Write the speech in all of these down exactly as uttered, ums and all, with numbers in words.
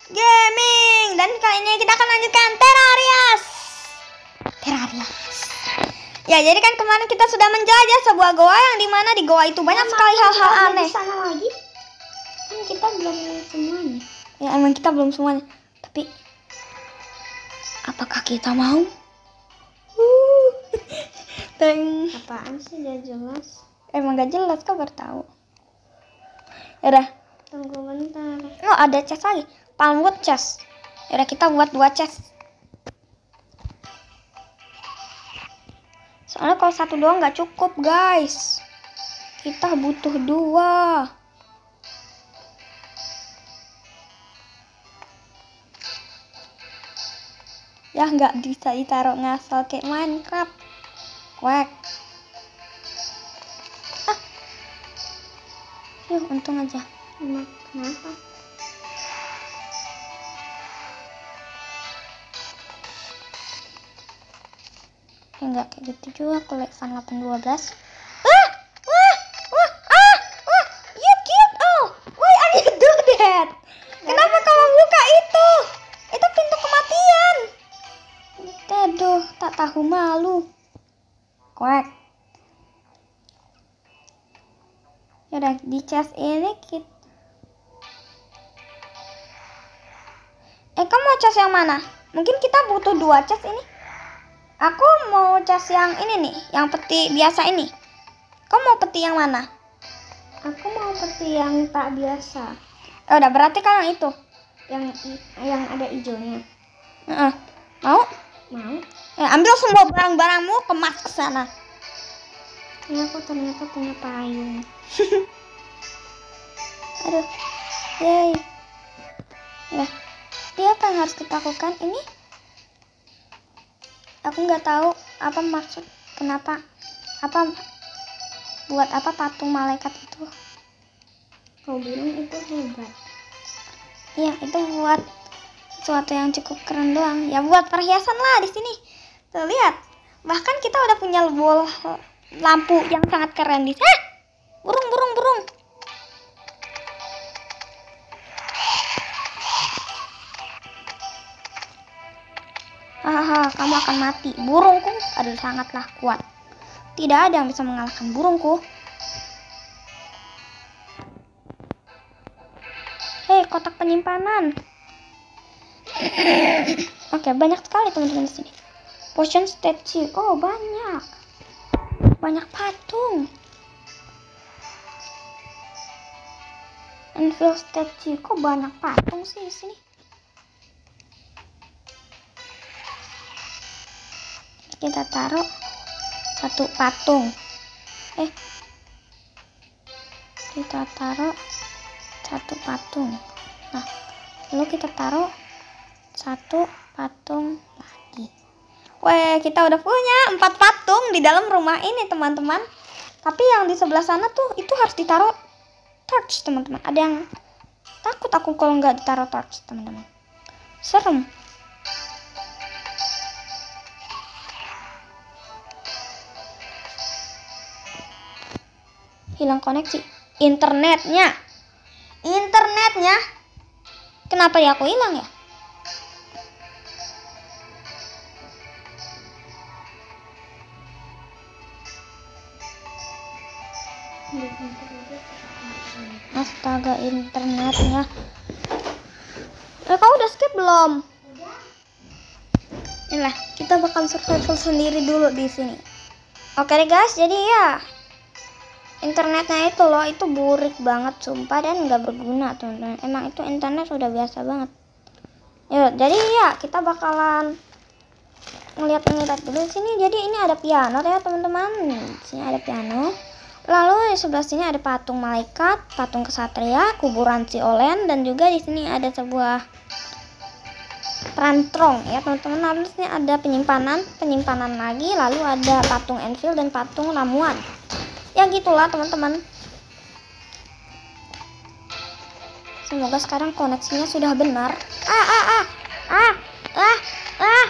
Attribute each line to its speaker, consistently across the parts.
Speaker 1: Gaming. Dan kali ini kita akan lanjutkan Terrarias. Terrarias. Ya, jadi kan kemarin kita sudah menjelajah sebuah goa yang dimana di goa itu banyak
Speaker 2: ya,
Speaker 1: sekali hal-hal aneh.
Speaker 2: Di sana lagi. Kan kita belum semuanya.
Speaker 1: Ya, emang kita belum semuanya. Tapi apakah kita mau? Uh. Teng.
Speaker 2: Apaan sih gak jelas?
Speaker 1: Emang gak jelas, kau baru tahu. Yaudah.
Speaker 2: Tunggu bentar.
Speaker 1: Oh, ada chest lagi. Palmwood chest. Yaudah, kita buat dua chest. Soalnya kalau satu doang nggak cukup, guys. Kita butuh dua. Ya, nggak bisa ditaruh ngasal kayak Minecraft. Wek. Ah. Yuh, untung aja.
Speaker 2: Kenapa?
Speaker 1: Ya nggak kayak gitu juga kalau Evan delapan dua belas. Ah, wah, wah, ah, wah, you cute. Oh, why are you do that? Kenapa kamu buka itu? Itu pintu kematian. Aduh, tak tahu malu. Kwek. Yaudah, di chest ini kita. Eh, kamu mau chest yang mana? Mungkin kita butuh dua chest ini. Aku mau chest yang ini nih, yang peti biasa ini. Kamu mau peti yang mana?
Speaker 2: Aku mau peti yang tak biasa.
Speaker 1: Oh, udah berarti kan yang itu,
Speaker 2: yang yang ada hijaunya.
Speaker 1: uh-uh. Mau?
Speaker 2: Mau?
Speaker 1: Ya, ambil semua barang-barangmu, kemas ke sana.
Speaker 2: Ya, aku ternyata punya payung.
Speaker 1: Aduh, yay. Ya, dia apa yang harus kita lakukan ini? Aku nggak tahu apa maksud, kenapa, apa, buat apa patung malaikat itu?
Speaker 2: Kau bilang itu hebat.
Speaker 1: Iya, itu buat sesuatu yang cukup keren doang. Ya buat perhiasan lah di sini. Tuh lihat, bahkan kita udah punya bol lampu yang sangat keren di sini. Ah! Burung, burung, burung. Hahaha, kamu akan mati. Burungku adalah sangatlah kuat. Tidak ada yang bisa mengalahkan burungku. Hei, kotak penyimpanan. Oke, banyak sekali teman-teman di sini. Potion statue. Oh, banyak. Banyak patung. Anvil statue. Kok banyak patung sih di sini? Kita taruh satu patung. Eh, kita taruh satu patung. Nah, lalu kita taruh satu patung lagi. Weh, kita udah punya empat patung di dalam rumah ini, teman-teman. Tapi yang di sebelah sana tuh itu harus ditaruh torch, teman-teman. Ada yang takut aku kalau nggak ditaruh torch, teman-teman. Serem. Hilang koneksi internetnya. Internetnya. Kenapa ya aku hilang ya? Astaga, internetnya. Eh, kau udah skip belum? Inilah, kita bakal survival sendiri dulu di sini. Oke deh guys, jadi ya internetnya itu loh, itu burik banget sumpah dan nggak berguna teman-teman. Emang itu internet sudah biasa banget. Ya, jadi ya kita bakalan ngeliat-ngeliat dulu di sini. Jadi ini ada piano ya teman-teman. Di sini ada piano. Lalu di sebelah sini ada patung malaikat, patung kesatria, kuburan si Olen, dan juga di sini ada sebuah perantrong ya teman-teman. Lalu di sini ada penyimpanan, penyimpanan lagi, lalu ada patung Anvil dan patung ramuan. Ya gitulah teman-teman. Semoga sekarang koneksinya sudah benar. Ah ah ah ah ah ah.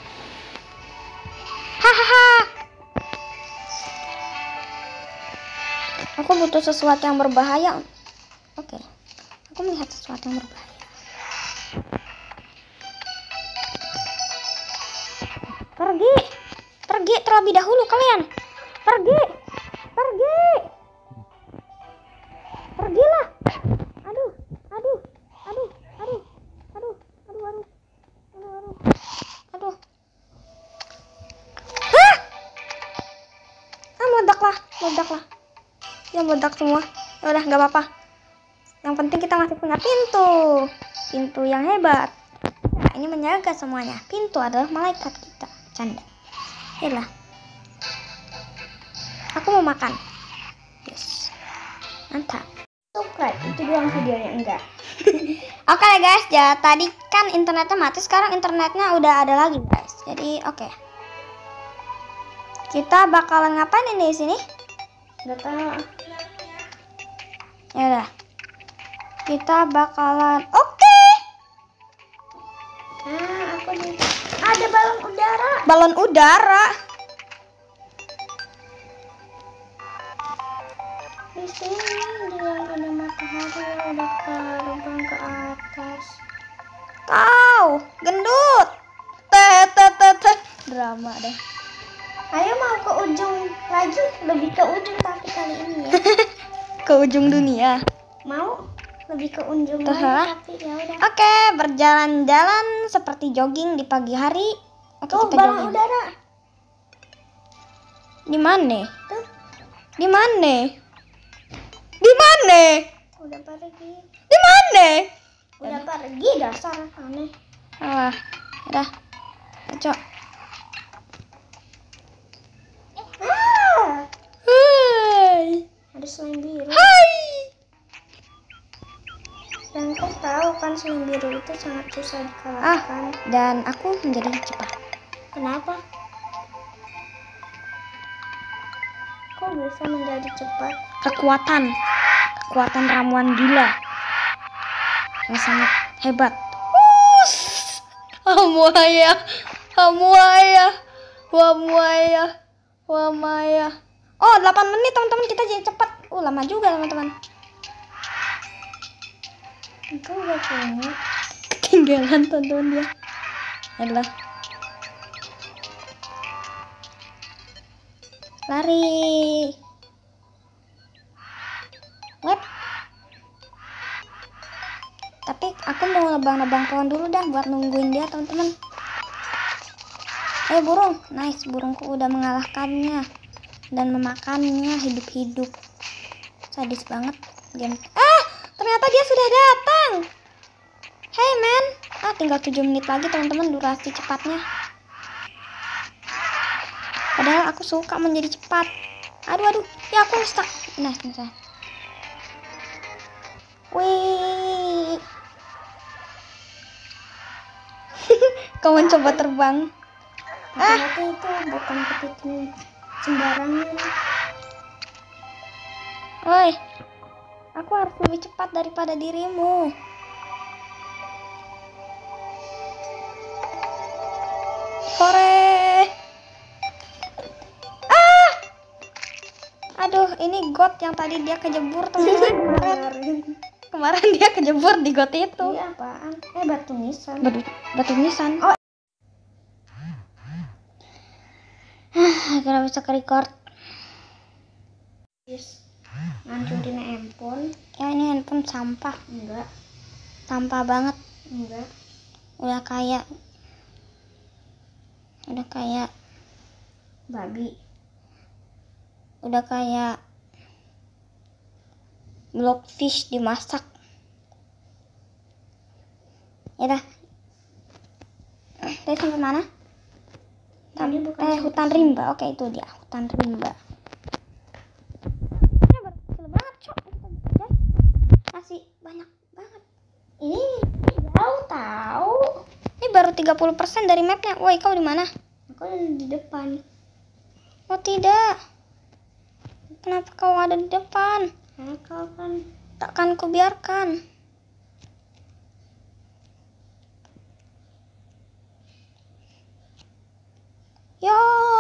Speaker 1: Hahaha. Aku butuh sesuatu yang berbahaya. Oke. Aku melihat sesuatu yang berbahaya. terlebih dahulu kalian. Pergi. Pergi. Pergilah. Aduh, aduh, aduh, aduh, aduh, aduh, aduh, aduh, aduh, aduh. Hah? Ah, meledak lah, meledak lah. Ya meledak semua. Ya udah, nggak apa-apa. Yang penting kita masih punya pintu. Pintu yang hebat. Nah, ini menjaga semuanya. Pintu adalah malaikat kita. Canda. Yalah. Aku mau makan. Yes. Mantap.
Speaker 2: Subscribe, itu doang videonya, enggak.
Speaker 1: Oke okay, guys, ya tadi kan internetnya mati, sekarang internetnya udah ada lagi guys. Jadi oke. Okay. Kita bakalan ngapain ini di sini?
Speaker 2: Enggak tahu.
Speaker 1: Ya udah. Kita bakalan oke. Okay.
Speaker 2: Ah, aku di ada balon udara.
Speaker 1: Balon udara.
Speaker 2: Di sini dia ada matahari yang udah terbang ke atas.
Speaker 1: Kau gendut. Teh teh teh teh. Drama deh.
Speaker 2: Ayo mau ke ujung lagi, lebih ke ujung tapi kali ini ya.
Speaker 1: Ke ujung dunia.
Speaker 2: Mau lebih ke ujung
Speaker 1: Terserah.
Speaker 2: lagi tapi ya udah.
Speaker 1: Oke, berjalan-jalan seperti jogging di pagi hari. Oke,
Speaker 2: Tuh
Speaker 1: kita
Speaker 2: balon
Speaker 1: jogging.
Speaker 2: udara.
Speaker 1: Di mana?
Speaker 2: Tuh
Speaker 1: Di mana? Di mana?
Speaker 2: udah pergi.
Speaker 1: Di mana?
Speaker 2: Udah pergi dasar aneh.
Speaker 1: Alah, udah. Ayo.
Speaker 2: Ah,
Speaker 1: Hai.
Speaker 2: ada slime biru.
Speaker 1: Hai.
Speaker 2: Dan kau tahu kan slime biru itu sangat susah
Speaker 1: Ah,
Speaker 2: dikalahkan.
Speaker 1: dan aku menjadi cepat.
Speaker 2: Kenapa? Kok bisa menjadi cepat?
Speaker 1: Kekuatan. Kekuatan ramuan gila. Yang sangat hebat. Us. Hamuaya. Hamuaya. Wamuaya. Wamaya. Oh, delapan menit teman-teman, kita jadi cepat. Uh, lama juga teman-teman.
Speaker 2: Itu udah punya.
Speaker 1: Ketinggalan tonton dia. Adalah lari. Wep. Tapi aku mau nebang-nebang pohon dulu dah buat nungguin dia teman-teman. Eh burung, nice, burungku udah mengalahkannya dan memakannya hidup-hidup. Sadis banget dia. Ah, ternyata dia sudah datang. Hey man, ah tinggal tujuh menit lagi teman-teman durasi cepatnya. Padahal aku suka menjadi cepat. Aduh aduh, ya aku stuck. Nah, nah. Wih. Kau mencoba terbang.
Speaker 2: Hati-hati itu bukan kepiting sembarangan.
Speaker 1: Woi, aku harus lebih cepat daripada dirimu. Hore. Ah. Aduh, ini got yang tadi dia kejebur teman-teman. Kemarin. Kemarin dia kejebur di got itu.
Speaker 2: Iya apaan? Eh batu nisan.
Speaker 1: Batu, batu nisan.
Speaker 2: Oh.
Speaker 1: Akhirnya bisa ke record.
Speaker 2: Yes. Ngancurin handphone.
Speaker 1: Ya ini handphone sampah.
Speaker 2: Enggak.
Speaker 1: Sampah banget.
Speaker 2: Enggak.
Speaker 1: Udah kayak Udah kayak
Speaker 2: Babi.
Speaker 1: Udah kayak blockfish dimasak. Ya dah. Tadi sampai mana?
Speaker 2: Tadi bukan
Speaker 1: eh
Speaker 2: sampai
Speaker 1: hutan
Speaker 2: sini.
Speaker 1: rimba. Oke, itu dia hutan rimba. Ini berhasil banget, Cok. Guys, masih banyak banget.
Speaker 2: Ini jauh tahu.
Speaker 1: Ini baru tiga puluh persen dari mapnya. Woi, kau di mana?
Speaker 2: Aku ada di depan.
Speaker 1: Oh tidak. Kenapa kau ada di depan?
Speaker 2: Karena kau kan
Speaker 1: Takkan kubiarkan. Yo.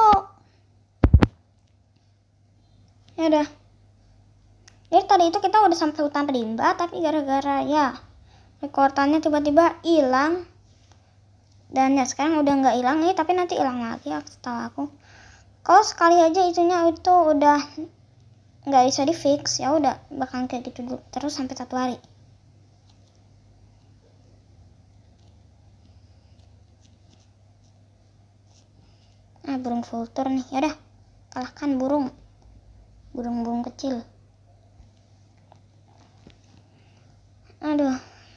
Speaker 1: Ya udah. Jadi tadi itu kita udah sampai hutan rimba, tapi gara-gara ya rekordannya tiba-tiba hilang. Dan ya sekarang udah nggak hilang nih, tapi nanti hilang lagi ya, setahu aku. Kalau sekali aja itunya itu udah nggak bisa di fix, ya udah bakalan kayak gitu dulu terus sampai satu hari. Ah, burung vultur nih. Yaudah, kalahkan burung. Burung-burung kecil. Aduh.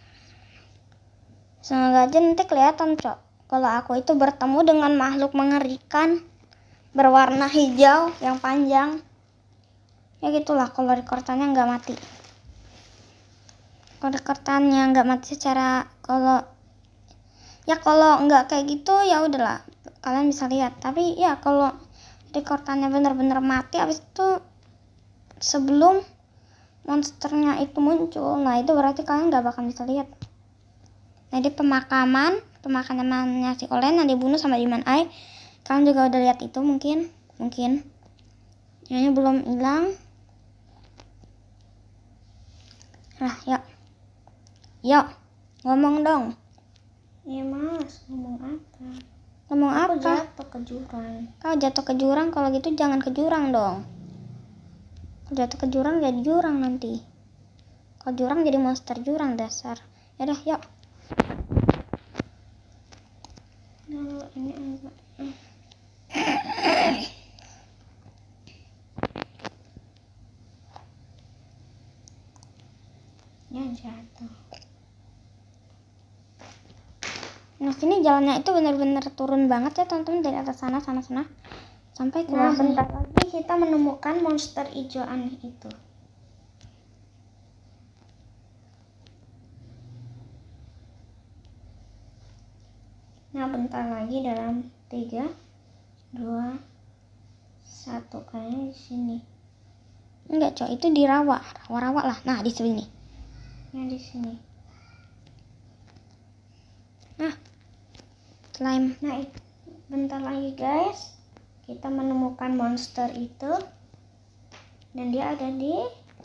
Speaker 1: Semoga aja nanti kelihatan, Cok. Kalau aku itu bertemu dengan makhluk mengerikan berwarna hijau yang panjang. Ya gitulah kalau rekordannya nggak mati. Kalau rekordannya nggak mati secara kalau ya kalau nggak kayak gitu ya udahlah. Kalian bisa lihat, tapi ya kalau rekordannya bener-bener mati habis itu sebelum monsternya itu muncul, nah itu berarti kalian nggak bakal bisa lihat. Jadi pemakaman pemakamannya si Olen yang dibunuh sama Demon Eye, kalian juga udah lihat itu mungkin mungkin ini belum hilang. Nah yuk yuk ngomong dong.
Speaker 2: Ya mas, ngomong apa?
Speaker 1: Ngomong
Speaker 2: Aku
Speaker 1: apa?
Speaker 2: jatuh ke jurang.
Speaker 1: Kau jatuh ke jurang, kalau gitu jangan ke jurang dong. Kalau jatuh ke jurang jadi jurang nanti. Kalau jurang jadi monster jurang dasar. Yaudah, yuk.
Speaker 2: Nah, ini enggak. Ya jatuh.
Speaker 1: Nah, sini jalannya itu benar-benar turun banget ya, teman-teman, dari atas sana, sana, sana. Sampai ke
Speaker 2: Nah,
Speaker 1: bawah.
Speaker 2: bentar lagi kita menemukan monster hijau aneh itu. Nah, bentar lagi dalam tiga, dua, satu kayaknya di sini.
Speaker 1: Enggak, Cok, itu di rawa, rawa-rawa lah. Nah, di sini.
Speaker 2: Yang di sini.
Speaker 1: Nah, slime.
Speaker 2: Nah, bentar lagi guys, kita menemukan monster itu, dan dia ada di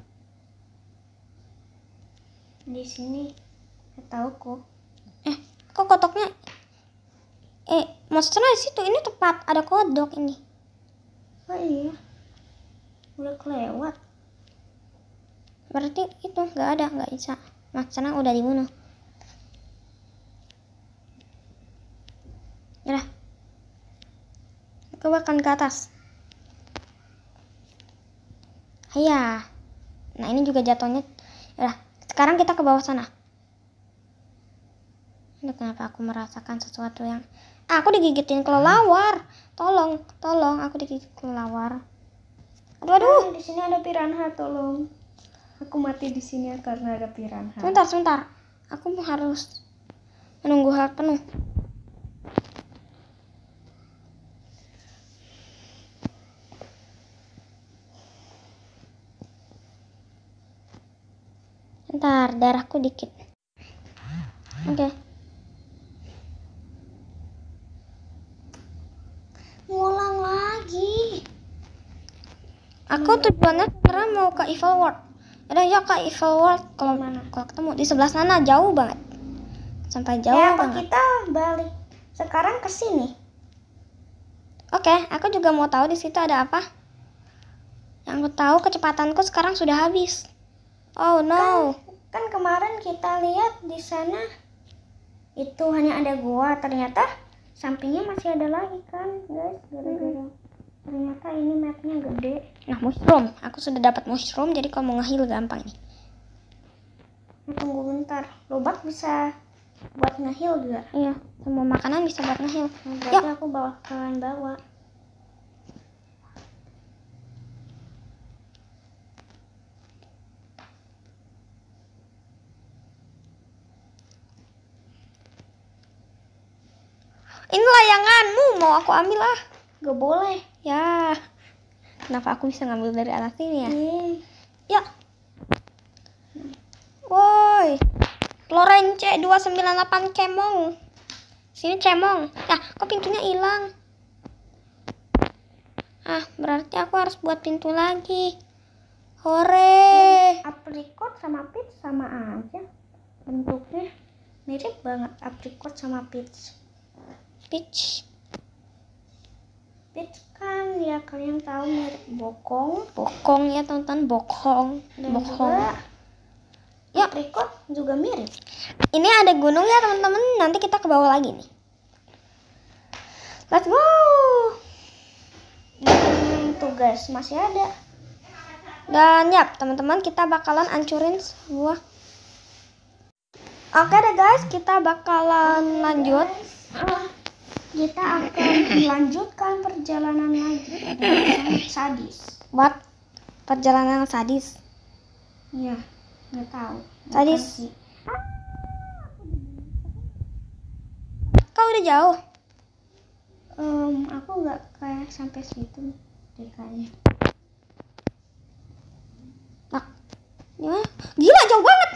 Speaker 2: di sini. Tahu kok.
Speaker 1: Eh, kok kodoknya? Eh, monsternya di situ. Ini tepat ada kodok ini.
Speaker 2: Oh iya, udah kelewat.
Speaker 1: Berarti itu nggak ada, nggak bisa. Monsternya udah dibunuh. Ya, aku akan ke atas. Iya. Nah, ini juga jatuhnya. Ya, sekarang kita ke bawah sana. Ini kenapa aku merasakan sesuatu yang ah, aku digigitin kelelawar. Tolong, tolong, aku digigit kelelawar. Aduh, aduh.
Speaker 2: Ah, di sini ada piranha, tolong. Aku mati di sini karena ada piranha.
Speaker 1: Sebentar, sebentar. Aku harus menunggu hal penuh. Bentar, darahku dikit. Oke. Okay.
Speaker 2: Ngulang lagi.
Speaker 1: Aku tujuannya sekarang mau ke Evil World. Ada ya ke Evil World. Kalau
Speaker 2: mana?
Speaker 1: Kalau ketemu di sebelah sana jauh banget. Sampai jauh
Speaker 2: Ya, apa
Speaker 1: banget.
Speaker 2: kita balik sekarang ke sini?
Speaker 1: Oke, okay, aku juga mau tahu di situ ada apa. Yang aku tahu kecepatanku sekarang sudah habis. Oh no.
Speaker 2: Kan, kan kemarin kita lihat di sana itu hanya ada gua, ternyata sampingnya masih ada lagi kan, guys. Gara-gara hmm. ternyata ini mapnya gede.
Speaker 1: Nah, mushroom. Aku sudah dapat mushroom, jadi kalau mau nge-heal gampang nih.
Speaker 2: Nah, tunggu bentar. Lobak bisa buat nge-heal juga?
Speaker 1: Iya, semua makanan bisa buat nge-heal.
Speaker 2: Nah, berarti aku bawa kalian bawa.
Speaker 1: Ini layanganmu, mau aku ambil lah.
Speaker 2: Gak boleh.
Speaker 1: Ya. Kenapa aku bisa ngambil dari atas sini ya?
Speaker 2: Hmm.
Speaker 1: Ya. Woi. Florence dua sembilan delapan cemong. Sini cemong. Ya, kok pintunya hilang? Ah, berarti aku harus buat pintu lagi. Hore.
Speaker 2: Apricot sama peach sama aja. Bentuknya mirip banget apricot sama peach.
Speaker 1: Peach.
Speaker 2: Peach kan ya kalian tahu mirip bokong.
Speaker 1: Bokong ya teman-teman, bokong.
Speaker 2: Dan
Speaker 1: Bokong.
Speaker 2: juga
Speaker 1: Ya.
Speaker 2: aprikot juga mirip.
Speaker 1: Ini ada gunung ya teman-teman. Nanti kita ke bawah lagi nih. Let's go.
Speaker 2: Dan tugas masih ada.
Speaker 1: Dan ya teman-teman, kita bakalan ancurin sebuah. Oke deh guys, kita bakalan lanjut.
Speaker 2: Ah, kita akan melanjutkan perjalanan lagi dengan sangat sadis.
Speaker 1: Buat perjalanan sadis.
Speaker 2: Iya, nggak tahu.
Speaker 1: Sadis.
Speaker 2: Bukan sih.
Speaker 1: Kau udah jauh?
Speaker 2: Em, aku nggak kayak sampai situ deh kayaknya.
Speaker 1: Nah, gimana? Gila jauh banget.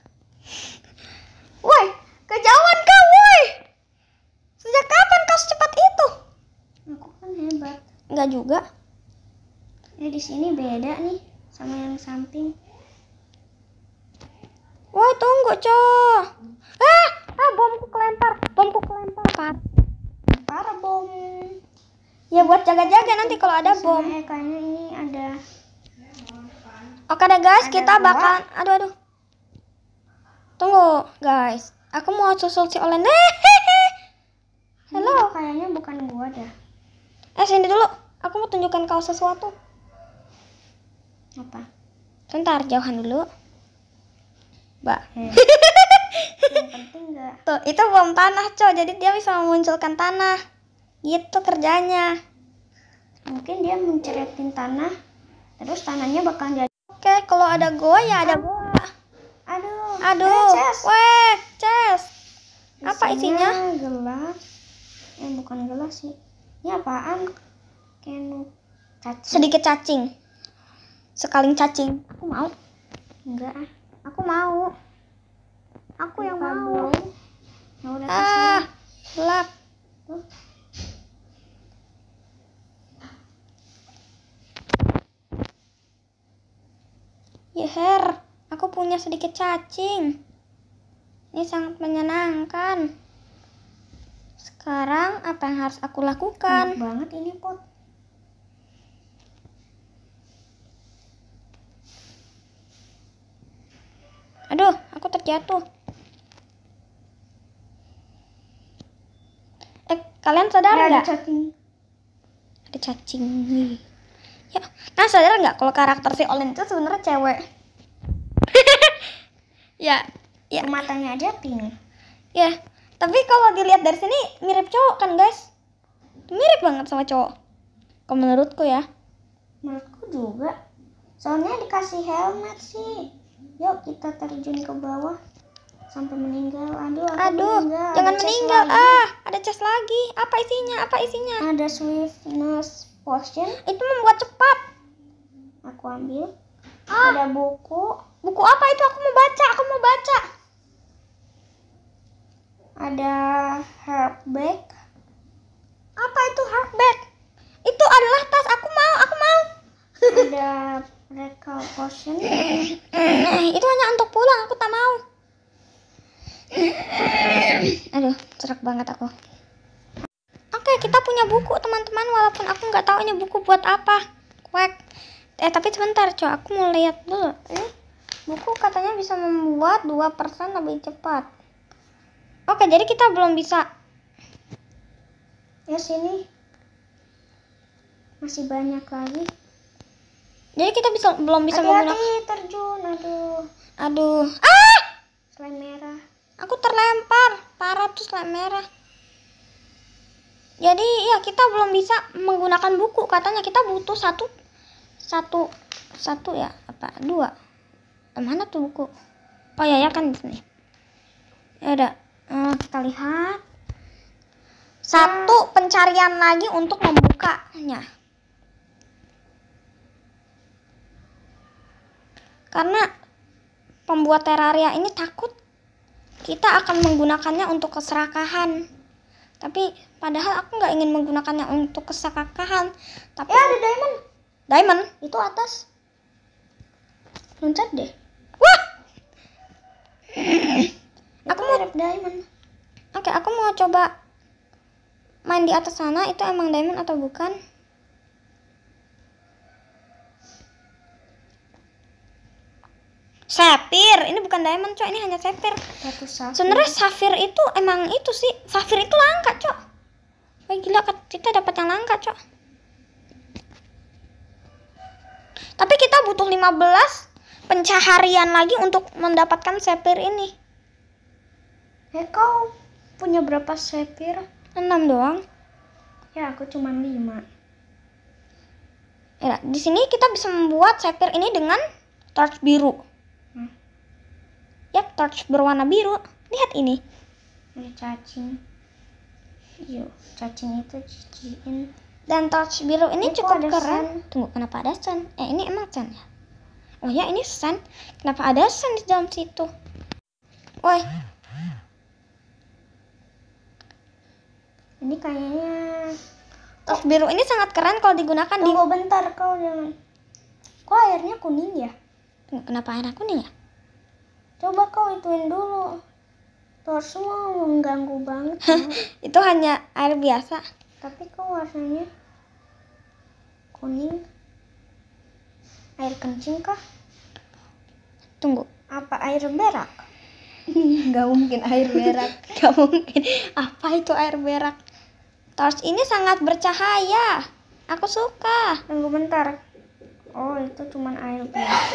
Speaker 1: Woi, kejauhan kau, woi. Sejak kapan kau secepat itu?
Speaker 2: Aku kan hebat.
Speaker 1: Enggak juga.
Speaker 2: Ya di sini beda nih sama yang samping.
Speaker 1: Woi, tunggu, coy. Ah, ah, bomku kelempar. Bomku kelempar, Pat.
Speaker 2: Para bom.
Speaker 1: Ya buat jaga-jaga nanti kalau ada bom.
Speaker 2: Eh, kayaknya ini ada.
Speaker 1: Oke deh guys,
Speaker 2: Ada
Speaker 1: kita
Speaker 2: gua.
Speaker 1: bakalan aduh aduh. Tunggu, guys. Aku mau susul si Olen. Hehehe. Halo.
Speaker 2: Ini kayaknya bukan gua dah.
Speaker 1: Eh, sini dulu. Aku mau tunjukkan kau sesuatu.
Speaker 2: Apa?
Speaker 1: Sebentar, jauhan dulu. Mbak.
Speaker 2: Eh. Yang penting nggak.
Speaker 1: Tuh, itu bom tanah, coy. Jadi dia bisa memunculkan tanah. Gitu kerjanya.
Speaker 2: Mungkin dia menceretin tanah, terus tanahnya bakal jadi.
Speaker 1: Oke, kalau ada goa ya ada goa.
Speaker 2: Aduh.
Speaker 1: Aduh.
Speaker 2: Eh, Ces.
Speaker 1: Weh, Ces. Apa isinya?
Speaker 2: Gelas. Eh, bukan gelas sih. Ini apaan? Kenu. Cacing.
Speaker 1: Sedikit cacing. Sekaling cacing. Aku mau.
Speaker 2: Enggak ah.
Speaker 1: Aku mau. Aku yang
Speaker 2: Bukan
Speaker 1: mau.
Speaker 2: dong. Ya udah
Speaker 1: Ah,
Speaker 2: terserah.
Speaker 1: gelap.
Speaker 2: Tuh.
Speaker 1: Yeher, aku punya sedikit cacing. Ini sangat menyenangkan. Sekarang apa yang harus aku
Speaker 2: Enak
Speaker 1: lakukan?
Speaker 2: banget ini pot.
Speaker 1: Aduh, aku terjatuh. Eh, kalian sadar
Speaker 2: Ya, ada
Speaker 1: nggak?
Speaker 2: cacing.
Speaker 1: Ada cacing nih. Ya, nah sadar nggak kalau karakter si Olin itu sebenarnya cewek? Ya, ya,
Speaker 2: Matanya aja pink.
Speaker 1: ya. Tapi kalau dilihat dari sini mirip cowok kan guys? Mirip banget sama cowok. Kalau menurutku ya.
Speaker 2: Menurutku juga. Soalnya dikasih helmet sih. Yuk kita terjun ke bawah sampai meninggal. Aduh, aku
Speaker 1: Aduh,
Speaker 2: meninggal.
Speaker 1: jangan
Speaker 2: Ada chest
Speaker 1: meninggal.
Speaker 2: lagi.
Speaker 1: Ah, ada chest lagi. Apa isinya? Apa isinya?
Speaker 2: Ada swiftness potion.
Speaker 1: Itu membuat cepat.
Speaker 2: Aku ambil.
Speaker 1: Ah.
Speaker 2: Ada buku.
Speaker 1: Buku apa itu? Aku mau baca. Aku mau baca.
Speaker 2: Ada herb bag.
Speaker 1: Apa itu hardback? Itu adalah tas. Aku mau. Aku mau.
Speaker 2: Ada recall potion.
Speaker 1: Itu hanya untuk pulang. Aku tak mau. Aduh, serak banget aku. Oke, kita punya buku teman-teman. Walaupun aku nggak tahu ini buku buat apa. Kwek. Eh, tapi sebentar, coy. Aku mau lihat dulu. Ini buku katanya bisa membuat dua persen lebih cepat. Oke, jadi kita belum bisa.
Speaker 2: Ya sini. Masih banyak lagi.
Speaker 1: Jadi kita bisa belum bisa menggunakan.
Speaker 2: Hati-hati terjun. Aduh.
Speaker 1: Aduh. Ah!
Speaker 2: Slime merah.
Speaker 1: Aku terlempar. Parah tuh slime merah. Jadi ya kita belum bisa menggunakan buku. Katanya kita butuh satu satu satu ya apa dua. Mana tuh buku? Oh ya ya kan di sini. Ya udah. Hmm, kita lihat. Satu pencarian lagi untuk membukanya. Karena pembuat Terraria ini takut kita akan menggunakannya untuk keserakahan. Tapi padahal aku nggak ingin menggunakannya untuk keserakahan. Tapi
Speaker 2: Eh, ada diamond.
Speaker 1: diamond.
Speaker 2: Itu atas. Loncat deh.
Speaker 1: Wah.
Speaker 2: Aku mau diamond.
Speaker 1: Oke, aku mau coba main di atas sana. Itu emang diamond atau bukan? Sapphire. Ini bukan diamond, Cok. Ini hanya sapphire.
Speaker 2: Batu safir.
Speaker 1: Sebenarnya safir itu emang itu sih. Safir itu langka, Cok. Wah, gila, kita dapat yang langka, Cok. Tapi kita butuh lima belas pencaharian lagi untuk mendapatkan sapphire ini.
Speaker 2: Eh, kau punya berapa sapphire?
Speaker 1: enam doang.
Speaker 2: Ya, aku cuma lima.
Speaker 1: Ya, di sini kita bisa membuat sapphire ini dengan torch biru.
Speaker 2: Hmm.
Speaker 1: Ya, torch berwarna biru. Lihat ini.
Speaker 2: Ini cacing. Yuk, cacing itu ciciin.
Speaker 1: Dan torch biru ini
Speaker 2: Ini kok
Speaker 1: cukup
Speaker 2: ada
Speaker 1: keren.
Speaker 2: sun?
Speaker 1: Tunggu, kenapa ada sun? Eh, ini emang sun ya? Oh ya, ini sun. Kenapa ada sun di dalam situ? Woi,
Speaker 2: Ini kayaknya.
Speaker 1: torch biru ini sangat keren kalau digunakan di...
Speaker 2: Tunggu bentar, kau jangan. Kok airnya kuning ya?
Speaker 1: Tunggu, kenapa airnya kuning ya?
Speaker 2: Coba kau ituin dulu. Torch semua mengganggu banget.
Speaker 1: Itu hanya air biasa.
Speaker 2: Tapi kok warnanya kuning? Air kencing kah?
Speaker 1: Tunggu.
Speaker 2: Apa air berak? Nggak mungkin air berak.
Speaker 1: Gak mungkin. Apa itu air berak? Torch ini sangat bercahaya. Aku suka.
Speaker 2: Tunggu bentar. Oh, itu cuman air biasa.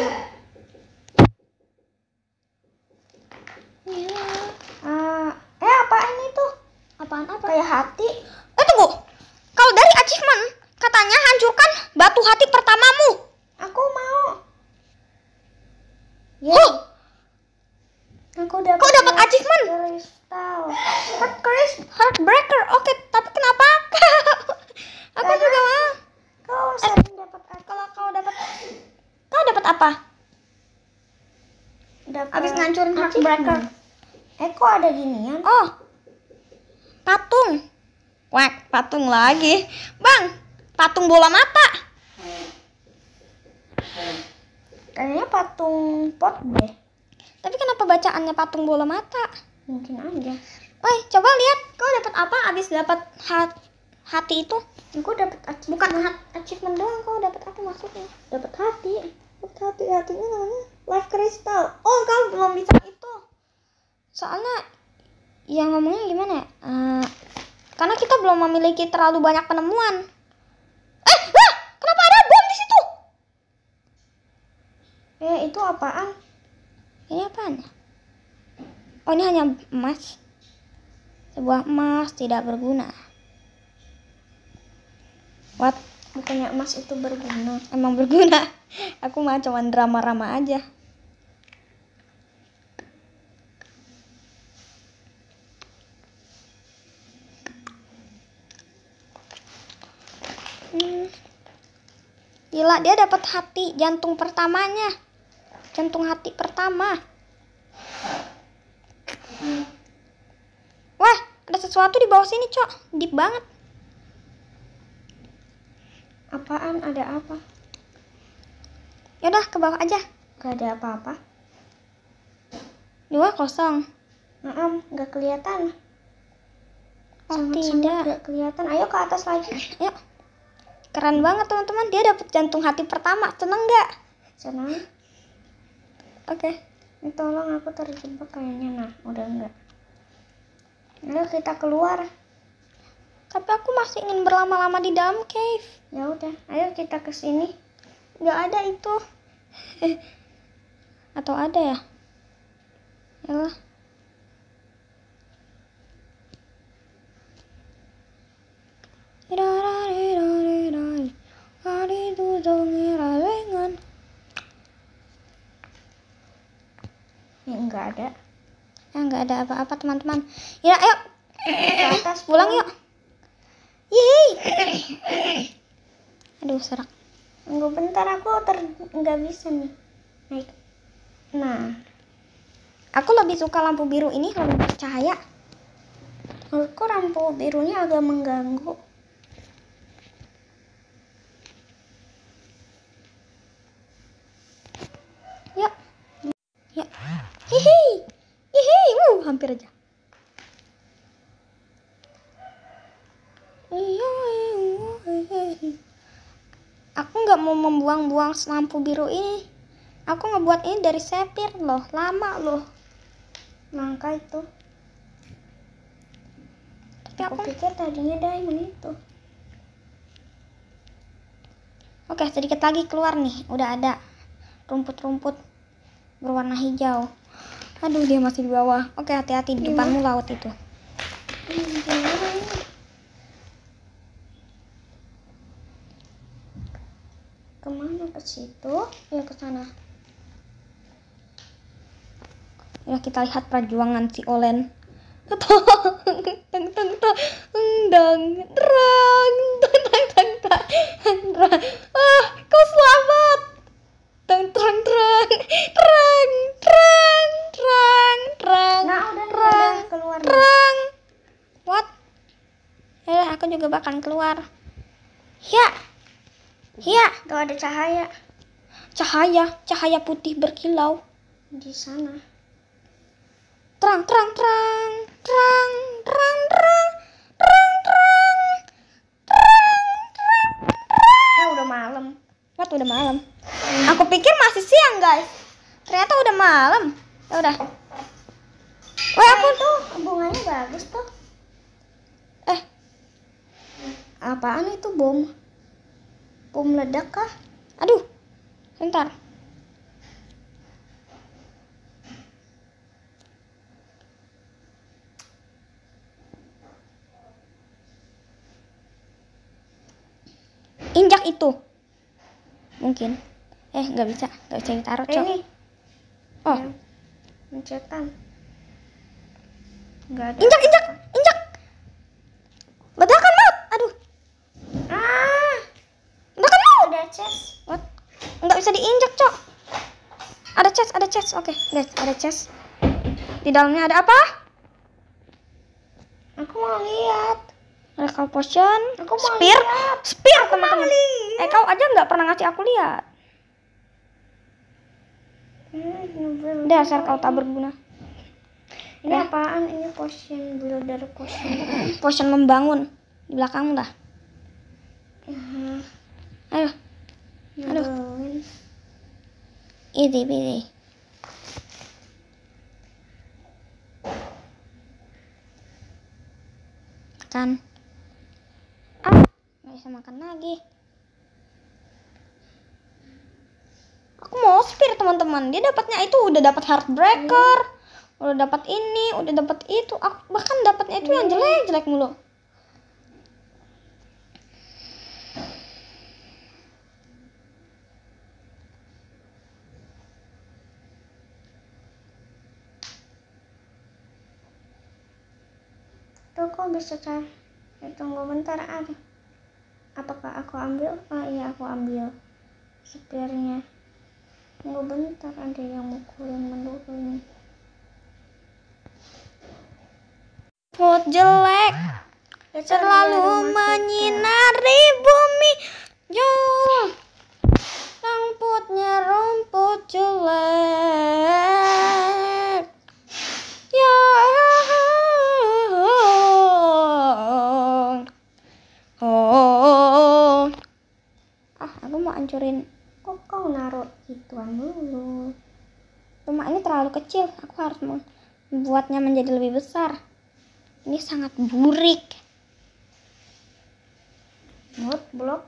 Speaker 1: Ya.
Speaker 2: Ah, eh apaan itu?
Speaker 1: Apaan apa?
Speaker 2: Kayak hati.
Speaker 1: Eh, tunggu. Kalau dari achievement katanya hancurkan batu hati pertamamu.
Speaker 2: Aku mau. Ya.
Speaker 1: Huh,
Speaker 2: Aku dapat.
Speaker 1: kau dapat achievement?
Speaker 2: Kristal.
Speaker 1: Heart Chris- Heartbreaker. Oke, tapi kenapa? Aku
Speaker 2: Karena-
Speaker 1: juga mau.
Speaker 2: Kau sering dapat apa?
Speaker 1: Kalau kau dapat, kau dapat apa?
Speaker 2: Dapat
Speaker 1: Abis ngancurin
Speaker 2: achievement.
Speaker 1: Heartbreaker.
Speaker 2: Eh, kok ada ginian?
Speaker 1: Oh, patung. Wah, patung lagi. Bang, patung bola mata.
Speaker 2: Kayaknya patung pot deh.
Speaker 1: Tapi kenapa bacaannya patung bola mata?
Speaker 2: Mungkin aja.
Speaker 1: Woi, coba lihat. Kau dapat apa abis dapat hat- hati itu?
Speaker 2: Aku dapat achievement.
Speaker 1: Bukan hat- achievement doang, kau dapat apa maksudnya?
Speaker 2: Dapat hati.
Speaker 1: Dapat hati, hatinya namanya life crystal. Oh, kau belum bisa itu. Soalnya, yang ngomongnya gimana ya? Eh, karena kita belum memiliki terlalu banyak penemuan. Eh, ah, kenapa ada bom di situ?
Speaker 2: Eh, itu apaan?
Speaker 1: Ini apaan? Oh, ini hanya emas. Sebuah emas tidak berguna. What?
Speaker 2: Bukannya emas itu berguna.
Speaker 1: Emang berguna. Aku mah cuman drama-rama aja. Hmm. Gila, dia dapat hati jantung pertamanya. Jantung hati pertama. Wah, ada sesuatu di bawah sini, Cok. Deep banget.
Speaker 2: Apaan? Ada apa?
Speaker 1: Yaudah, ke bawah aja.
Speaker 2: Gak ada apa-apa.
Speaker 1: Dua kosong.
Speaker 2: Maaf, gak kelihatan.
Speaker 1: Oh,
Speaker 2: Sangat-sangat
Speaker 1: tidak.
Speaker 2: gak kelihatan. Ayo ke atas lagi.
Speaker 1: Yuk. Keren banget, teman-teman. Dia dapat jantung hati pertama. Seneng nggak?
Speaker 2: Senang.
Speaker 1: Oke.
Speaker 2: Ini tolong, aku terjebak kayaknya. Nah, udah enggak. Ayo kita keluar.
Speaker 1: Tapi aku masih ingin berlama-lama di dalam cave.
Speaker 2: Ya udah, ayo kita ke sini.
Speaker 1: Nggak ada itu. Atau ada ya? Yalah.
Speaker 2: Ya enggak ada.
Speaker 1: Ya, nggak ada apa-apa, teman-teman. Ya, ayo.
Speaker 2: Ke atas
Speaker 1: Pulang yuk. Yeay. Aduh, serak.
Speaker 2: Tunggu bentar, aku ter nggak bisa nih. Naik. Nah,
Speaker 1: Aku lebih suka lampu biru ini, lebih bercahaya.
Speaker 2: menurutku lampu birunya agak mengganggu.
Speaker 1: Yuk. Ya. Hihi. Hihi. Wuh, hampir aja. Aku nggak mau membuang-buang lampu biru ini. Aku ngebuat ini dari sapphire loh, lama loh.
Speaker 2: Nangka itu.
Speaker 1: Tapi
Speaker 2: Aku
Speaker 1: aku
Speaker 2: pikir tadinya diamond itu.
Speaker 1: Oke, sedikit lagi keluar nih. Udah ada rumput-rumput berwarna hijau. Aduh, dia masih di bawah. Oke, hati-hati di depanmu laut itu.
Speaker 2: Hmm, gimana ini? Kemana, ke situ?
Speaker 1: Ya ke sana. Ya kita lihat perjuangan si Olen. Tang tang tang tang dang terang tang tang tang tang. Ah, kau selamat. Tang terang terang terang terang terang terang.
Speaker 2: Nah, udah,
Speaker 1: terang
Speaker 2: udah keluar.
Speaker 1: terang. What? Ya, aku juga bakal keluar. Ya. Ya,
Speaker 2: Tuh ada cahaya
Speaker 1: cahaya, cahaya putih berkilau.
Speaker 2: di sana.
Speaker 1: Terang, terang, terang, terang, terang, terang, terang, terang, terang, terang.
Speaker 2: Eh, udah malam.
Speaker 1: What, udah malam? Aku pikir masih siang, guys. Ternyata udah malam. Ya udah. Wah, aku
Speaker 2: tuh bunganya bagus tuh.
Speaker 1: eh
Speaker 2: Apaan itu, bom? Bom ledak kah?
Speaker 1: aduh. Bentar. Injak itu. Mungkin. Eh, nggak bisa. Nggak bisa ditaruh,
Speaker 2: Eh,
Speaker 1: Cok.
Speaker 2: ini.
Speaker 1: Oh,
Speaker 2: Ya, pencetan. Nggak ada.
Speaker 1: injak, injak, injak. Ledakan, Mat. Aduh.
Speaker 2: Ah,
Speaker 1: Ledakan, Mat.
Speaker 2: ada chest.
Speaker 1: What? Nggak bisa diinjak, Cok. Ada chest, ada chest. Oke, guys, ada chest. Di dalamnya ada apa?
Speaker 2: Aku mau lihat.
Speaker 1: Recall potion,
Speaker 2: Aku mau
Speaker 1: spear,
Speaker 2: lihat.
Speaker 1: spear
Speaker 2: Aku mau
Speaker 1: teman-teman.
Speaker 2: lihat.
Speaker 1: Eh, kau aja nggak pernah ngasih aku lihat.
Speaker 2: Hmm,
Speaker 1: Dasar kau tak berguna.
Speaker 2: Ini
Speaker 1: Eh.
Speaker 2: apaan? Ini potion builder potion.
Speaker 1: Potion membangun di belakangmu dah.
Speaker 2: Hmm,
Speaker 1: Ayo, Aduh.
Speaker 2: nyebelin.
Speaker 1: easy peasy. Makan. Ah, nggak bisa makan lagi. Aku mau spear teman-teman. Dia dapatnya itu udah dapat heartbreaker, udah dapat ini, udah dapat itu. Aku bahkan dapatnya itu yang jelek-jelek mulu.
Speaker 2: Tuh kok bisa cah? Eh, tunggu bentar. Ada. Apakah aku ambil? Oh iya, aku ambil spearnya. Tunggu bentar, ada yang mukulin menurut ini.
Speaker 1: Mood jelek
Speaker 2: Itu
Speaker 1: selalu
Speaker 2: dia rumah kita.
Speaker 1: menyinari bumi. Yo, rumputnya rumput jelek. Ya. Oh. Ah, aku mau hancurin.
Speaker 2: Kok kau naruh gituan dulu?
Speaker 1: Rumah ini terlalu kecil. Aku harus membuatnya menjadi lebih besar. Ini sangat burik.
Speaker 2: Mood blok.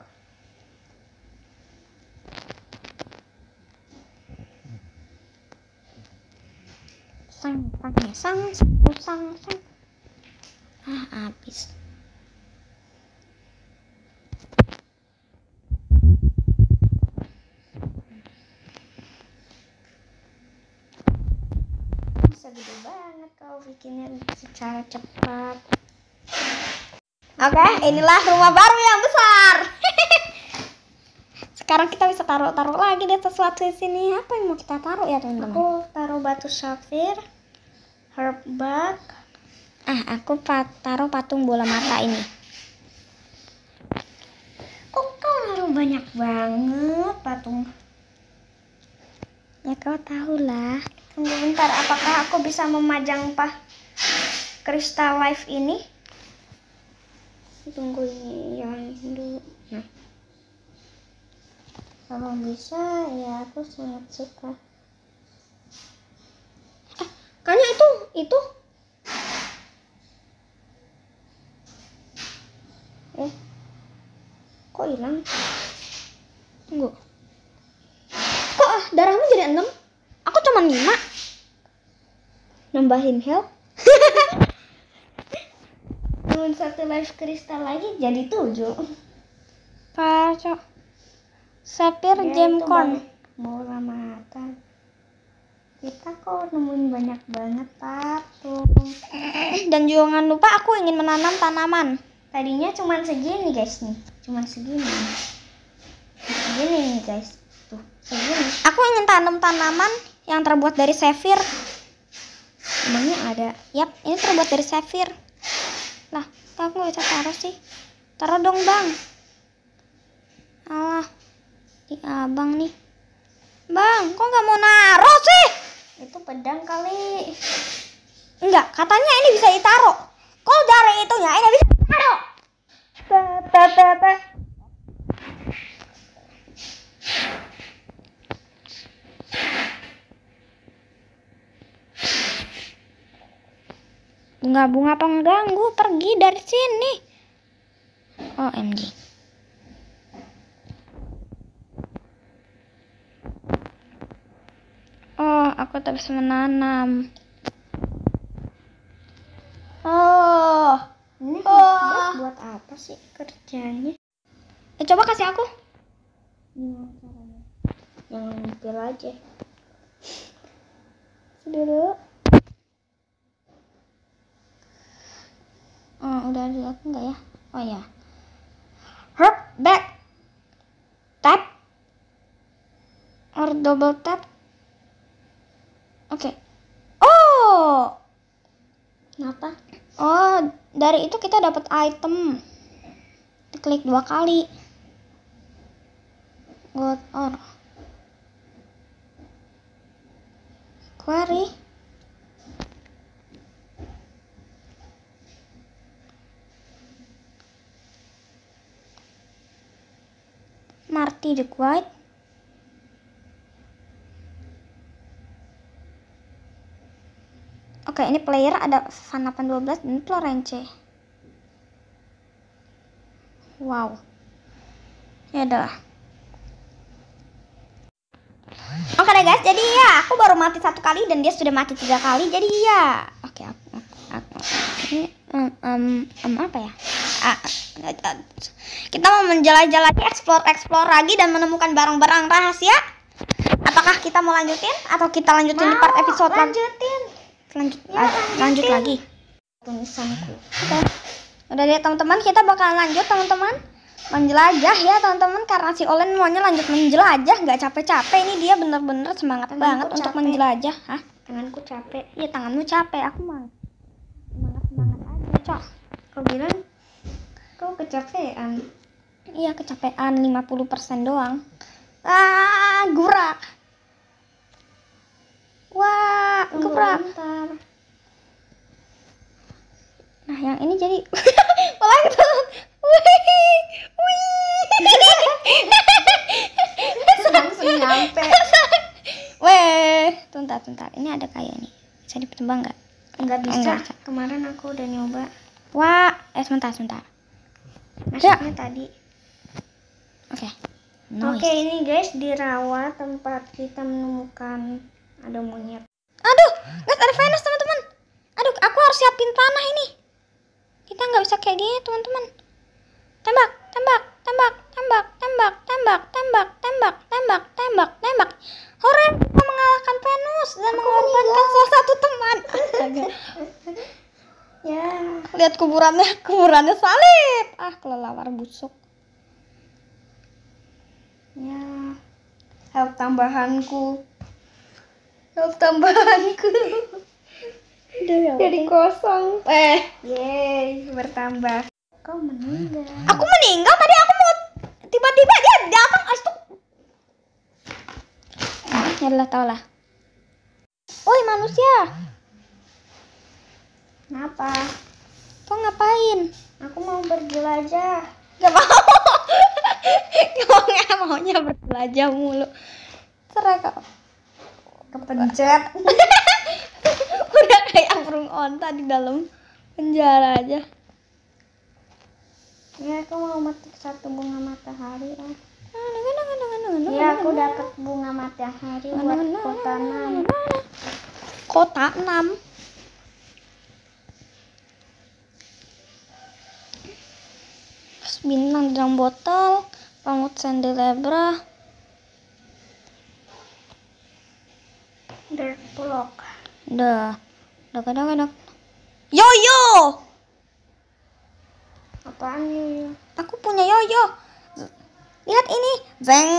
Speaker 1: Sang, sang, sang, sang, sang. Ah, habis.
Speaker 2: Bisa gede banget kau bikinnya secara cepat.
Speaker 1: Oke, inilah rumah baru yang besar. Sekarang kita bisa taruh-taruh lagi deh sesuatu di sini. Apa yang mau kita taruh ya, teman-teman?
Speaker 2: Aku taruh batu safir, herb bug.
Speaker 1: Ah, aku pa- taruh patung bola mata ini.
Speaker 2: Kok kau naruh banyak banget patung?
Speaker 1: Ya kau tahu lah.
Speaker 2: Tunggu bentar, apakah aku bisa memajang pah kristal life ini? Tunggu ini yang dulu. Nah. Kalau bisa ya aku sangat suka.
Speaker 1: Eh, kayaknya itu itu
Speaker 2: Eh, kok hilang?
Speaker 1: tunggu. Kok ah, darahmu jadi enam? Aku cuma lima.
Speaker 2: Nambahin health. Dengan satu life crystal lagi jadi tujuh.
Speaker 1: Kacau. Sapphire
Speaker 2: Ya,
Speaker 1: gem
Speaker 2: itu
Speaker 1: corn.
Speaker 2: bola mata. Kita kok nemuin banyak banget patung.
Speaker 1: Dan jangan lupa aku ingin menanam tanaman.
Speaker 2: Tadinya cuman segini guys nih, cuman segini. Segini nih guys, tuh segini.
Speaker 1: Aku ingin tanam tanaman yang terbuat dari sapphire.
Speaker 2: Emangnya ada?
Speaker 1: Yap, ini terbuat dari sapphire. Lah, kok aku nggak bisa taruh sih? Taruh dong bang. Alah, di abang nih. Bang, kok nggak mau naruh sih?
Speaker 2: Itu pedang kali.
Speaker 1: Enggak, katanya ini bisa ditaruh. Kok dari itunya ini bisa ditaruh? Tete. Bunga-bunga pengganggu, pergi dari sini. O M G. Oh, aku tak bisa menanam. Oh,
Speaker 2: Ini
Speaker 1: Oh.
Speaker 2: buat apa sih kerjanya?
Speaker 1: eh, coba kasih aku.
Speaker 2: Gimana caranya? Yang nempel aja.
Speaker 1: Dulu. Oh, udah dilihat enggak ya? Oh ya. Herb back. Tap. Or double tap. Oke. Oh.
Speaker 2: Kenapa?
Speaker 1: Oh, dari itu kita dapat item. Diklik dua kali. Got or. Query. Marty the Quiet. Oke, ini player ada Fan delapan dua belas dan Florence. Wow. Ya adalah. Oke deh guys, jadi ya aku baru mati satu kali dan dia sudah mati tiga kali. Jadi ya, oke aku, aku, aku. ini um, um, um, apa ya? Ah, kita mau menjelajah lagi, explore explore lagi dan menemukan barang-barang rahasia. Apakah kita mau lanjutin atau kita lanjutin di part episode lan-
Speaker 2: lanjutin.
Speaker 1: lanjut
Speaker 2: Ya,
Speaker 1: lanjut, lanjut lagi?
Speaker 2: Tulisanku.
Speaker 1: Oke. Udah deh teman-teman, kita bakalan lanjut teman-teman. Menjelajah ya teman-teman, karena si Olen maunya lanjut menjelajah, nggak capek-capek. Ini dia bener-bener semangat
Speaker 2: Tanganku
Speaker 1: banget untuk
Speaker 2: capek.
Speaker 1: menjelajah. Hah?
Speaker 2: Tanganku capek.
Speaker 1: Iya, tanganmu capek, aku mah semangat-semangat aja, Cok.
Speaker 2: Kau bilang kau kecapean.
Speaker 1: Iya, kecapean lima puluh persen doang. Ah, gurak. Wah,
Speaker 2: Tunggu
Speaker 1: gurak.
Speaker 2: bentar.
Speaker 1: Nah, yang ini jadi malah gitu. Wih. Wih.
Speaker 2: Langsung nyampe.
Speaker 1: Weh, tuntar, tuntar. Ini ada kayak nih. Bisa ditebang nggak?
Speaker 2: Enggak bisa.
Speaker 1: Enggak bisa.
Speaker 2: Kemarin aku udah nyoba.
Speaker 1: Wah, eh sebentar, sebentar.
Speaker 2: Maksudnya tadi.
Speaker 1: Oke.
Speaker 2: Oke, ini guys di rawa tempat kita menemukan ada monyet.
Speaker 1: Aduh, guys ada Venus teman-teman. Aduh, aku harus siapin panah ini. Kita nggak bisa kayak gini teman-teman. Tembak, tembak, tembak, tembak, tembak, tembak, tembak, tembak, tembak, tembak, tembak. Hore, kita mengalahkan Venus dan mengorbankan salah satu teman. Astaga.
Speaker 2: Ya,
Speaker 1: Lihat kuburannya, kuburannya salib. Ah, kelelawar busuk.
Speaker 2: ya. Help tambahanku. Help tambahanku. Jadi kosong.
Speaker 1: Eh,
Speaker 2: Yeay, bertambah. Kau meninggal.
Speaker 1: aku meninggal tadi, aku mau tiba-tiba dia datang astu. Ya Allah, tau lah. Woi manusia,
Speaker 2: Kenapa?
Speaker 1: kau ngapain?
Speaker 2: Aku mau berjelajah.
Speaker 1: Gak mau. Kau nggak maunya berbelanja mulu. Serah kau.
Speaker 2: Kepencet.
Speaker 1: Udah kayak burung onta di dalam penjara aja.
Speaker 2: Ya aku mau metik satu bunga matahari ah.
Speaker 1: Ya
Speaker 2: Ya aku dapat bunga matahari buat kota enam.
Speaker 1: Kota enam. Bintang di dalam botol, rambut candelabra,
Speaker 2: Dirt block.
Speaker 1: dah, dah kadang kadang. Yoyo,
Speaker 2: Apaan ya?
Speaker 1: aku punya yoyo. Lihat ini, zeng,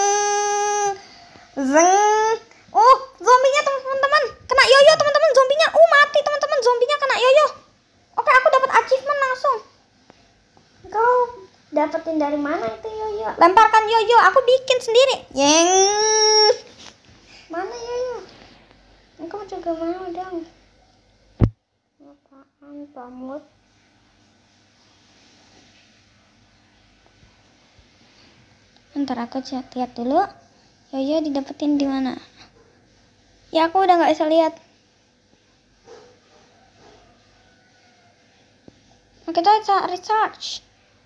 Speaker 1: zeng. Oh, zombinya teman-teman, kena yoyo teman-teman, zombinya. Oh mati teman-teman, zombinya kena yoyo. Oke, aku dapat achievement langsung.
Speaker 2: Kau dapetin dari mana itu yoyo?
Speaker 1: Lemparkan yoyo, aku bikin sendiri. Yeng.
Speaker 2: Mana yoyo? Engkau juga mau dong. Apaan pamut?
Speaker 1: Ntar aku cek lihat dulu. Yoyo didapetin di mana? Ya aku udah nggak bisa lihat. Oke, kita bisa research.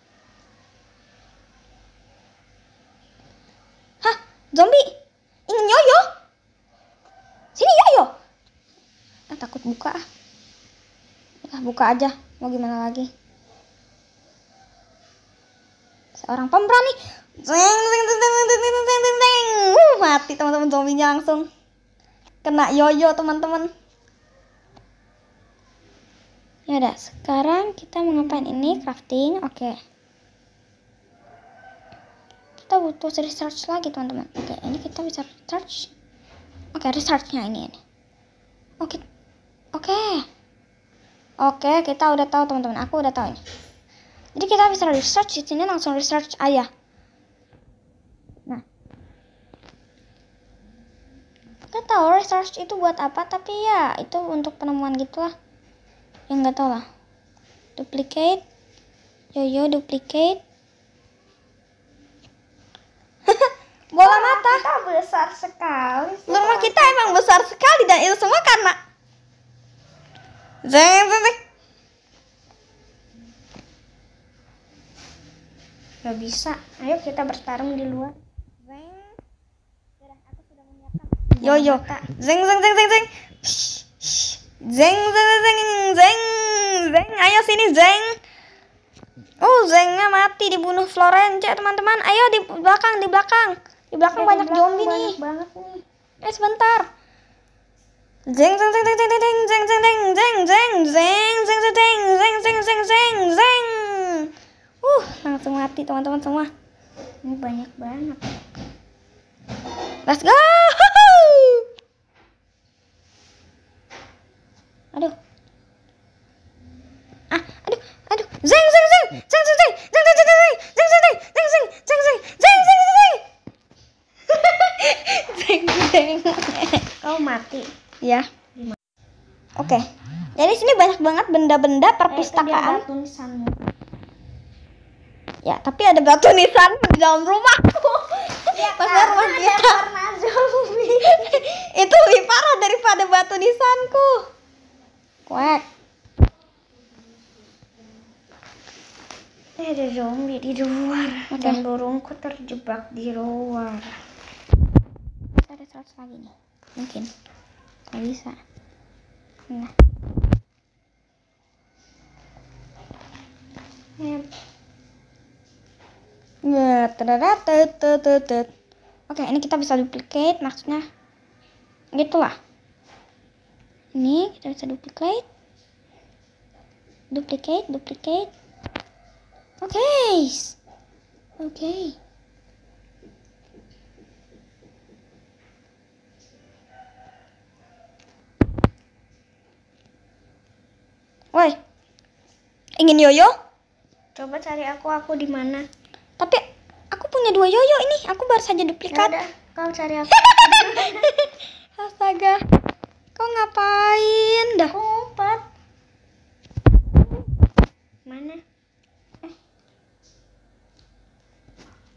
Speaker 1: Hah, zombie ingin yoyo? Sini yoyo. Ah, takut buka. Ah, buka aja. Mau gimana lagi? Seorang pemberani. Zeng, zeng, zeng, zeng, zeng, zeng, zeng, zeng, zeng. Uh, mati teman-teman, zombinya langsung kena yoyo teman-teman. Ya udah, sekarang kita mau ngapain ini? Crafting, oke. Okay. Kita butuh research lagi teman-teman. Oke, okay, ini kita bisa research. Oke, okay, researchnya ini ini. Oke, okay. oke, okay. oke, okay, kita udah tahu teman-teman. Aku udah tahu ini. Jadi kita bisa research di sini, langsung research aja. Nah, kita tahu research itu buat apa, tapi ya itu untuk penemuan gitulah. Yang nggak tahu lah. Duplicate, yoyo duplicate. Bola mata.
Speaker 2: Kita besar sekali.
Speaker 1: Rumah kita emang besar sekali dan itu semua karena zeng zeng zeng.
Speaker 2: Gak bisa. Ayo kita bertarung di luar.
Speaker 1: Zeng. Aku sudah menyiapkan. Yoyo. Zeng zeng zeng zeng zeng. Zeng zeng zeng zeng zeng. Ayo sini zeng. Oh, zengnya mati dibunuh Florence teman-teman. Ayo di belakang di belakang. Di belakang
Speaker 2: Ya,
Speaker 1: banyak
Speaker 2: di belakang
Speaker 1: zombie
Speaker 2: banyak
Speaker 1: nih.
Speaker 2: banget nih.
Speaker 1: Eh sebentar. Zeng zeng zeng zeng zeng zeng zeng zeng zeng zeng zeng zeng zeng zeng zeng zeng zeng zeng zeng. Uh, langsung mati teman-teman semua.
Speaker 2: Ini banyak banget.
Speaker 1: Let's go. Aduh. Ah, aduh, aduh. Zeng zeng zeng zeng zeng zeng zeng zeng zeng zeng zeng zeng zeng zeng zeng zeng zeng zeng zeng zeng. Zeng zeng.
Speaker 2: Kau mati.
Speaker 1: Ya. Oke. Jadi sini banyak banget benda-benda
Speaker 2: Eh, itu dia
Speaker 1: perpustakaan.
Speaker 2: batu nisanmu.
Speaker 1: Ya, tapi ada batu nisan di dalam rumahku.
Speaker 2: Ya,
Speaker 1: Masa rumah
Speaker 2: karena
Speaker 1: kita
Speaker 2: ada warna zombie.
Speaker 1: itu lebih parah daripada batu nisanku. Kuek.
Speaker 2: Eh, ada zombie di luar.
Speaker 1: Oke.
Speaker 2: Dan burungku terjebak di luar.
Speaker 1: Kita ada seratus lagi nih. Mungkin. Nggak bisa. Nah.
Speaker 2: Eh,
Speaker 1: Nah, tadadatetetetet. Oke, ini kita bisa duplicate, maksudnya gitulah. Ini kita bisa duplicate, duplicate, duplicate. Oke, oke. Woi, ingin yoyo?
Speaker 2: coba cari aku, aku di mana?
Speaker 1: Tapi aku punya dua yoyo ini. Aku baru saja
Speaker 2: Ya
Speaker 1: duplikat.
Speaker 2: udah, kau cari aku.
Speaker 1: Astaga. Kau ngapain dah?
Speaker 2: Kumpet. Mana? Eh.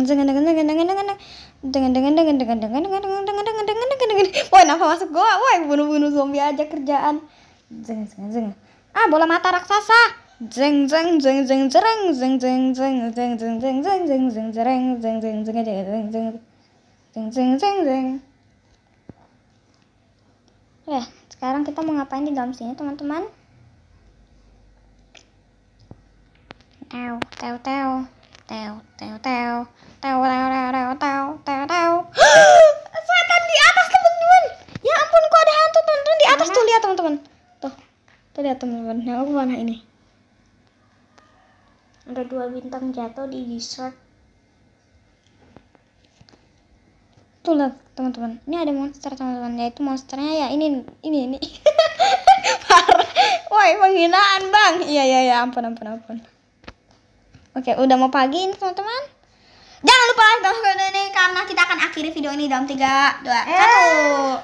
Speaker 1: Jeng jeng dengan dengan dengan dengan dengan dengan dengan dengan dengan dengan dengan dengan dengan dengan dengan dengan. Woi, kenapa masuk gua? Woi, bunuh-bunuh zombie aja kerjaan. Jeng jeng jeng. Ah, bola mata raksasa. Jeng jeng jeng jeng jereng jeng jeng jeng jeng jeng jeng jeng jeng jeng jereng jeng jeng jeng jeng jeng jeng jeng jeng jeng. Ya, sekarang kita mau ngapain di dalam sini, teman-teman? Teo, teo, teo, teo, teo, teo, teo, teo, teo, teo, teo, teo. Setan di atas, teman-teman. Ya ampun, kok ada hantu, teman-teman, di atas tuh, lihat teman-teman. Tuh, tuh lihat teman-teman. Yang aku mana ini?
Speaker 2: Ada dua bintang jatuh di dessert.
Speaker 1: Tuh lihat teman-teman. Ini ada monster, teman-teman. Yaitu monsternya ya ini, ini, ini. Parah. Woi, penghinaan, Bang. Iya, iya, iya, ampun, ampun, ampun. Oke, udah mau pagi ini, teman-teman. Jangan lupa like dan subscribe ini karena kita akan akhiri video ini dalam tiga, dua, satu.